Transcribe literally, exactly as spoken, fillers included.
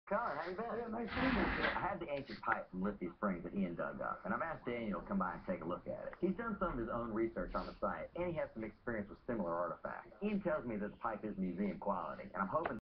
Colin, how you been? Yeah, nice seeing you. I have the ancient pipe from Lithia Springs that Ian dug up, and I've asked Daniel to come by and take a look at it. He's done some of his own research on the site, and he has some experience with similar artifacts. Ian tells me that the pipe is museum quality, and I'm hoping